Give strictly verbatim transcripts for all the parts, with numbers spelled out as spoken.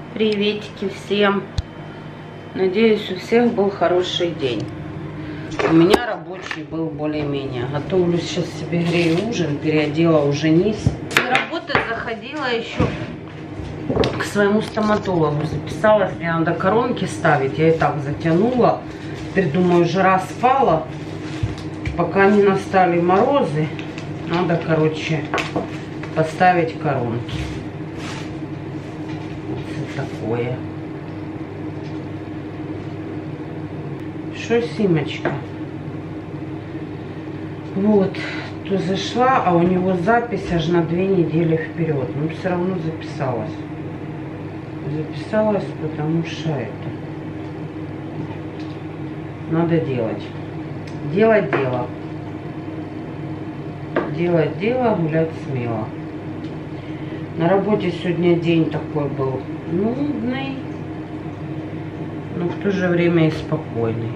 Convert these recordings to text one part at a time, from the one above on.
Приветики всем. Надеюсь, у всех был хороший день. У меня рабочий был более-менее. Готовлю сейчас себе, грею ужин, переодела уже низ. И работы заходила еще к своему стоматологу. Записалась, мне надо коронки ставить. Я и так затянула. Теперь думаю, жара спала. Пока не настали морозы, надо, короче, поставить коронки. Вот такое. Что, Симочка? Вот, то зашла, а у него запись аж на две недели вперед. Но все равно записалась. Записалась, потому что это надо делать. Делать дело. Делать дело, гулять смело. На работе сегодня день такой был нудный, но в то же время и спокойный.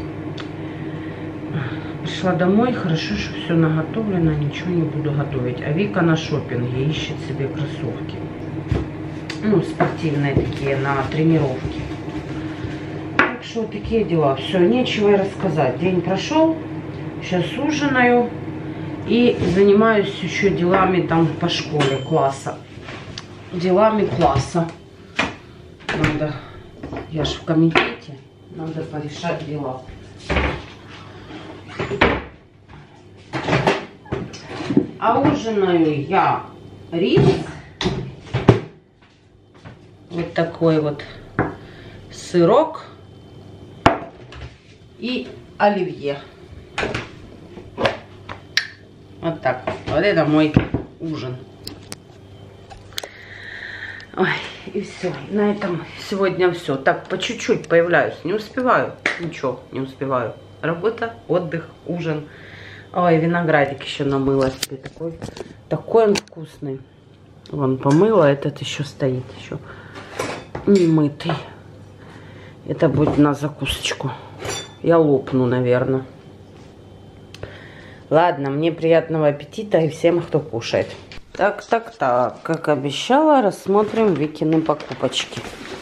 Пришла домой, хорошо, что все наготовлено, ничего не буду готовить. А Вика на шопинге ищет себе кроссовки. Ну, спортивные такие, на тренировки. Так что вот такие дела. Все, нечего и рассказать. День прошел, сейчас ужинаю и занимаюсь еще делами там по школе класса. Делами класса. Надо, я же в комитете, надо порешать дела. А ужинаю я рис. Вот такой вот сырок и оливье. Вот так. Вот это мой ужин. Ой, и все. На этом сегодня все. Так, по чуть-чуть появляюсь. Не успеваю. Ничего, не успеваю. Работа, отдых, ужин. Ой, виноградик еще намыла себе. Такой, такой он вкусный. Вон помыла, этот еще стоит. Еще не мытый. Это будет на закусочку. Я лопну, наверное. Ладно, мне приятного аппетита и всем, кто кушает. Так, так, так. Как обещала, рассмотрим Викины покупочки.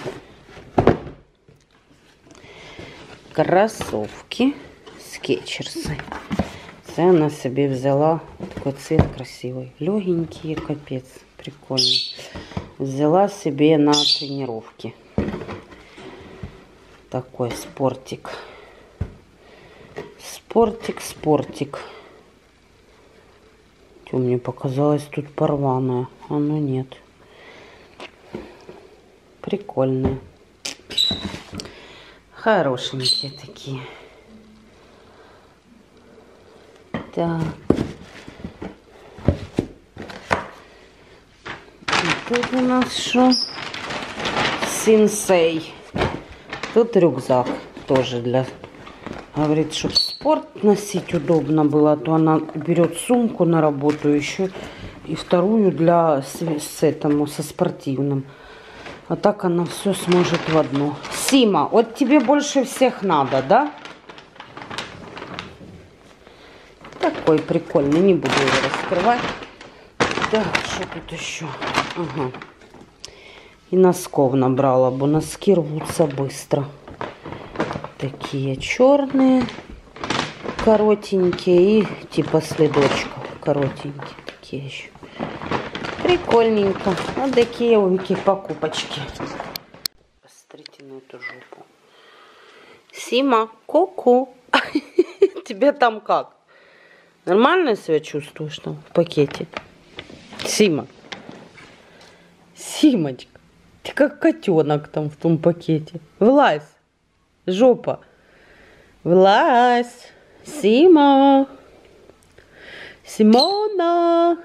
Кроссовки скетчерсы. Она себе взяла такой цвет красивый. Легенький, капец. Прикольный. Взяла себе на тренировки. Такой спортик. Спортик, спортик. Что мне показалось тут порваное. А ну нет. Прикольные. Хорошенькие такие. Так. И тут у нас что? Синсей. Тут рюкзак тоже для... Говорит, чтобы спорт носить удобно было, а то она берет сумку на работу еще и вторую для с, с этому, со спортивным. А так она все сможет в одно. Сима, вот тебе больше всех надо, да? Такой прикольный, не буду его раскрывать. Так, что тут еще? Ага. И носков набрала, бо носки рвутся быстро. Такие черные, коротенькие и типа следочков коротенькие такие еще. Прикольненько. Вот такие у Вики покупочки. Посмотрите на эту жопу. Сима, ку-ку. Тебе там как? Нормально себя чувствуешь там в пакете? Сима. Симочка. Ты как котенок там в том пакете. Вылазь. Жопа. Вылазь. Сима. Симона.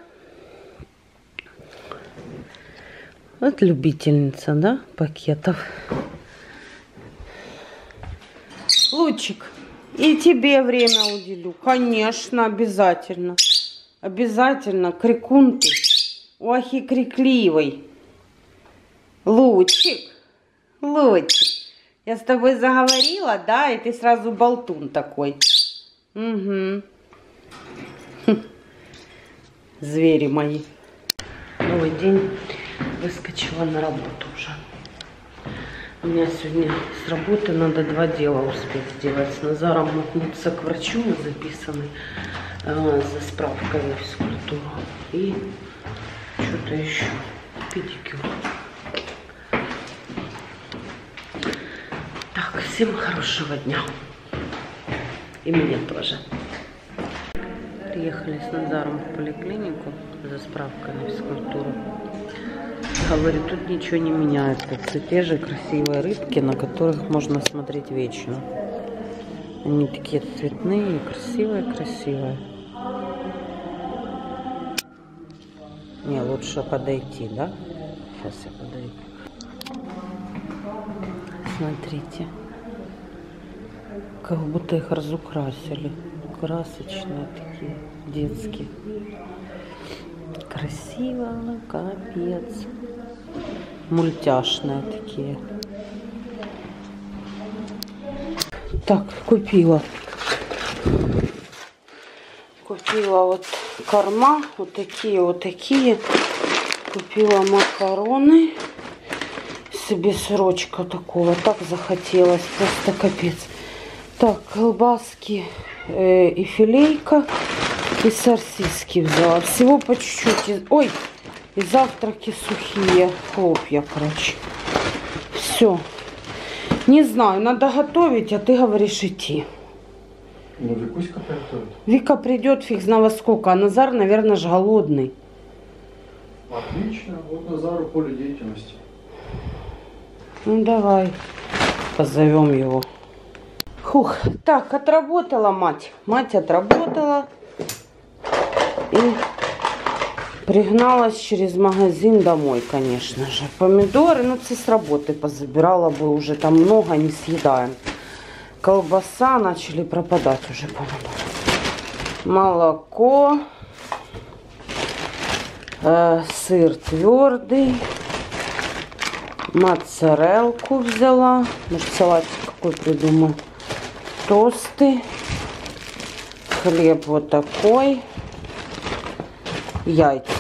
Вот любительница, да, пакетов. Лучик. И тебе время уделю. Конечно, обязательно. Обязательно. Крикун ты. Ох и крикливый. Лучик. Лучик. Я с тобой заговорила, да, и ты сразу болтун такой. Угу. Звери мои. Новый день. Выскочила на работу уже. У меня сегодня с работы надо два дела успеть сделать. С Назаром мотнуться к врачу, мы записаны э, за справкой на физкультуру. И что-то еще. Педикюр. Так, всем хорошего дня. И мне тоже. Приехали с Назаром в поликлинику за справкой на физкультуру. Говорит, тут ничего не меняется. Это те же красивые рыбки, на которых можно смотреть вечно. Они такие цветные, красивые-красивые. Не, лучше подойти, да? Сейчас я подойду. Смотрите. Как будто их разукрасили. Красочные такие, детские. Красиво, капец. Мультяшные такие. Так, купила. Купила вот корма. Вот такие, вот такие. Купила макароны. Себе сырочка такого. Так захотелось. Просто капец. Так, колбаски э, и филейка. И сосиски взяла. Всего по чуть-чуть. Ой, и завтраки сухие. Хлопья, короче. Все. Не знаю, надо готовить, а ты говоришь идти. Ну, Викуська приготовит. Вика придет, фиг знает во сколько. А Назар, наверное, же голодный. Отлично. Вот Назару поле деятельности. Ну, давай. Позовем его. Фух. Так, отработала мать. Мать отработала. И пригналась через магазин домой, конечно же. Помидоры, ну, це с работы позабирала бы уже, там много, не съедаем. Колбаса, начали пропадать уже помидоры. Молоко. Э, сыр твердый. Моцарелку взяла. Может, салатик какой придумаю. Тосты. Хлеб вот такой. Яйца.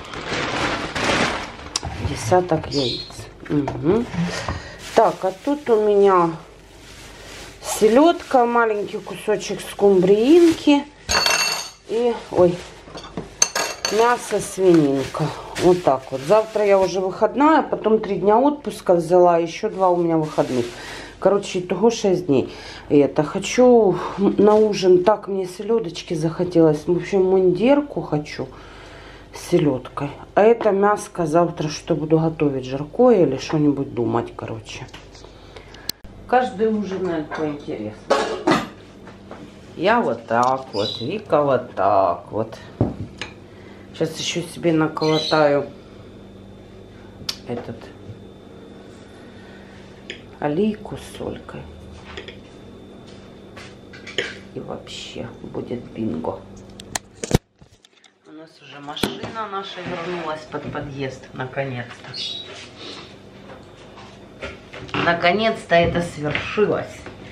Десяток яиц. Угу. Так, а тут у меня селедка, маленький кусочек скумбриинки и, ой, мясо свининка. Вот так вот. Завтра я уже выходная, потом три дня отпуска взяла, еще два у меня выходных. Короче, итого шесть дней. И это хочу на ужин, так мне селедочки захотелось. В общем, мундирку хочу с селедкой. А это мяско завтра, что буду готовить, жаркое или что-нибудь думать, короче. Каждый ужинает по интересу. Я вот так вот, Вика вот так вот. Сейчас еще себе наколотаю этот олейку с солькой. И вообще будет бинго. У нас уже машина наша вернулась под подъезд, наконец-то. Наконец-то это свершилось.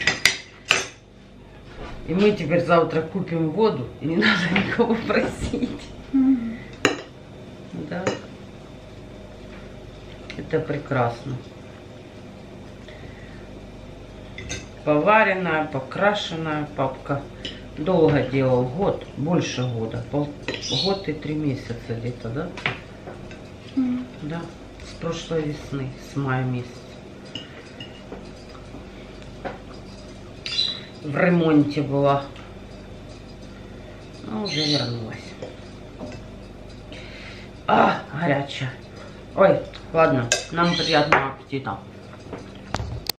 И мы теперь завтра купим воду, и не надо никого просить. Mm-hmm. Да. Это прекрасно. Поваренная, покрашенная. Папка долго делал, год, больше года. Пол, год и три месяца где-то, да? Mm. Да, с прошлой весны, с мая месяца. В ремонте была. Ну, уже вернулась. А, горячая. Ой, ладно, нам приятного аппетита.